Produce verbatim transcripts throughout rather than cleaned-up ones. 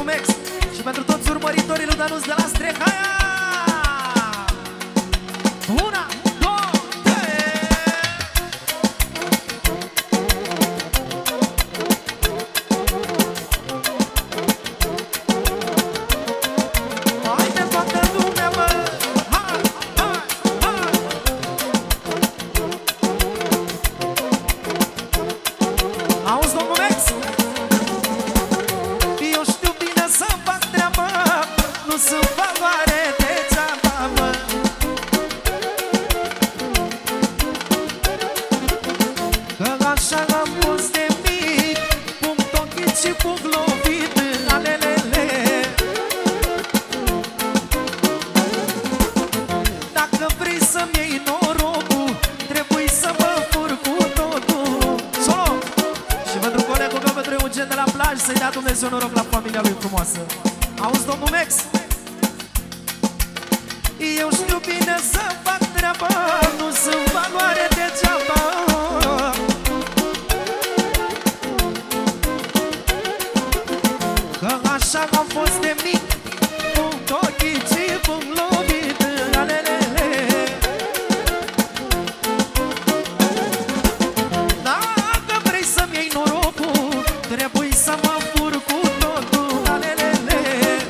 Numex și pentru toți urmăritorii lui Danuț de la Strehaia. Una, două, trei. Haide toată lumea, mă! Hai, hai, hai! Auzi, domnul Mex? Eu știu bine să fac treaba, nu sunt valoare degeaba, mă. Că așa am fost de mic, punct ochit și punct lovit, alelele. Dacă vrei să-mi iei norocul, trebuie să mă fur cu totul. Solo! Și pentru colegul meu, pentru Eugen de la plaj, să-i dea Dumnezeu noroc la familia lui frumoasă. Auzi, domnul Mex? Eu știu bine să fac treaba, nu sunt valoare degeaba. Că așa am fost de mic, punct ochii și punct lovit, alelele. Dacă vrei să-mi iei norocul, trebuie să mă fur cu totul, alelele.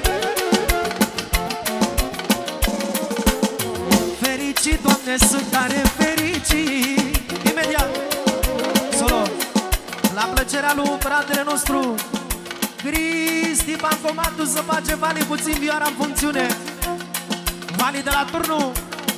Fericit, Doamne, sunt tare fericit. Imediat, solo, la plăcerea lui fratele nostru Cristi, bancomatul să face Vali puțin vioara în funcțiune. Vali de la turnul.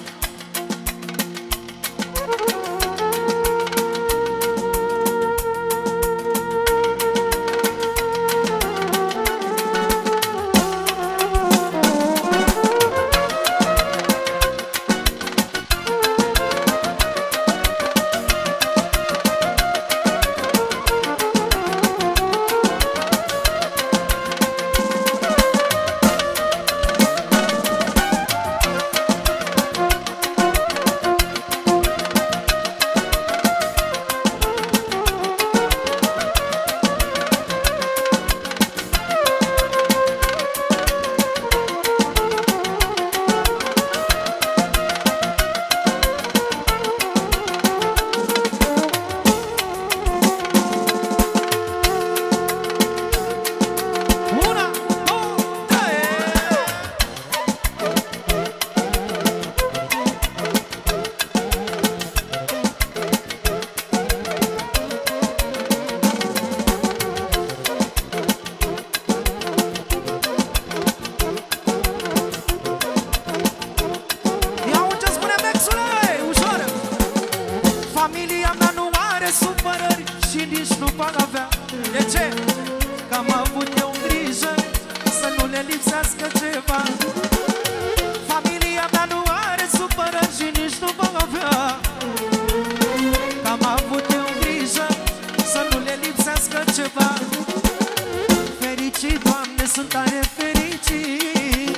Familia mea nu are supărări și nici nu va avea. De ce? Că am avut eu grijă să nu le lipsească ceva. Familia mea nu are supărări și nici nu va avea. Că am avut eu grijă să nu le lipsească ceva. Fericit, Doamne, sunt tare fericit,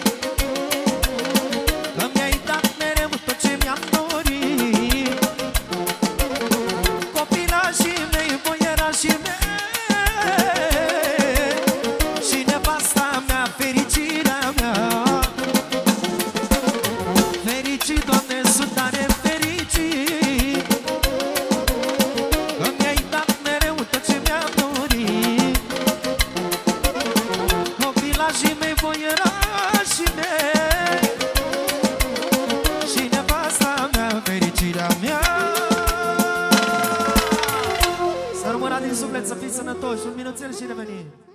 că mi-ai dat mereu tot ce mi-am dorit. Copilașii mei, boierașii mei și nevasta mea, fericirea mea. Fericit, Doamne, sunt tare fericit, că mi-ai dat mereu tot ce mi-am dorit. Copilașii mei, boierașii mei și nevasta mea, fericirea mea. Să rămână din suflet, să fiți sănătoși. Un minuțel și revenim.